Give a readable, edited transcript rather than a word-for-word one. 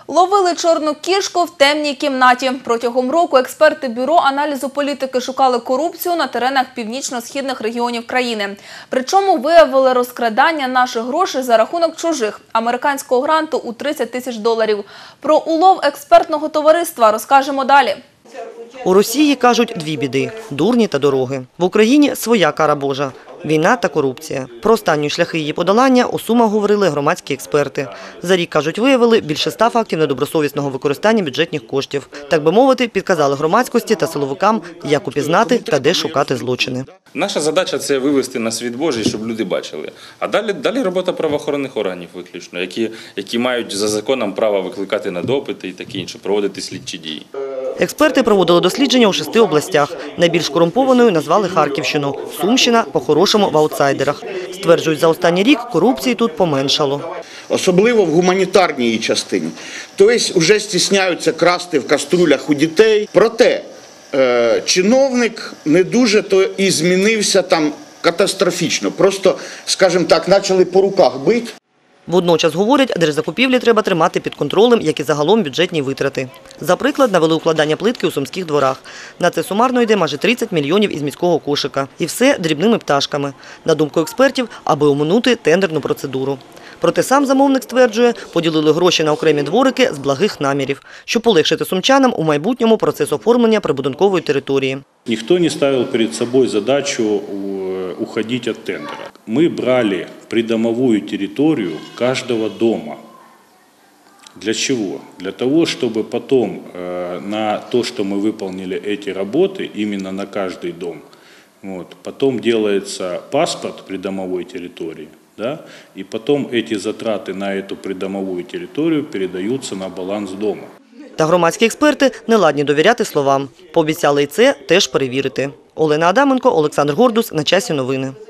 Ловили чорну кішку в темній кімнаті. Протягом року експерти Бюро аналізу політики шукали корупцію на теренах північно-східних регіонів країни. Причому виявили розкрадання наших грошей за рахунок чужих – американського гранту у $30 тисяч. Про улов експертного товариства розкажемо далі. У Росії, кажуть, дві біди – дурні та дороги. В Україні своя кара Божа – війна та корупція. Про останні шляхи її подолання у Сумах говорили громадські експерти. За рік, кажуть, виявили більше 100 фактів недобросовісного використання бюджетних коштів. Так би мовити, підказали громадськості та силовикам, як упізнати та де шукати злочини. Наша задача – це вивести на світ Божий, щоб люди бачили. А далі робота правоохоронних органів виключно, які мають за законом право викликати на допити і таке інше, проводити слідчі дії. Експерти проводили дослідження у 6 областях. Найбільш корумпованою назвали Харківщину. Сумщина – по-хорошому в аутсайдерах. Стверджують, за останній рік корупції тут поменшало. Особливо в гуманітарній її частині. Тобто вже стісняються красти в каструлях у дітей. Проте чиновник не дуже то і змінився там катастрофічно. Просто, скажімо так, почали по руках бити. Водночас, говорять, держзакупівлі треба тримати під контролем, як і загалом бюджетні витрати. За приклад, навели укладання плитки у сумських дворах. На це сумарно йде майже 30 мільйонів із міського кошика. І все дрібними пташками. На думку експертів, аби оминути тендерну процедуру. Проте сам замовник стверджує, поділили гроші на окремі дворики з благих намірів, щоб полегшити сумчанам у майбутньому процес оформлення прибудинкової території. Ніхто не ставив перед собою задачу уходить от тендера. Мы брали придомовую территорию каждого дома. Для чего? Для того, чтобы потом на то, что мы выполнили эти работы, именно на каждый дом, потом делается паспорт придомовой территории, да, и потом эти затраты на эту придомовую территорию передаются на баланс дома. Та громадські експерти не ладні довіряти словам. Пообіцяли і це теж перевірити. Олена Адаменко, Олександр Гордус. На часі новини.